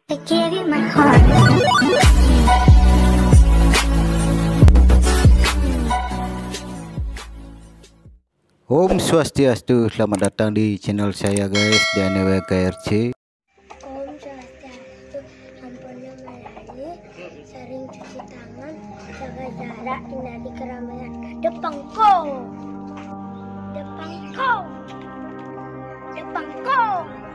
I gave you my heart. Om Swastiastu, selamat datang di channel saya guys, DNW KRC. Om Swastiastu, ampun melayani, sering cuci tangan, jaga jarak, hindari keramaian. Depangko, depangko, depangko.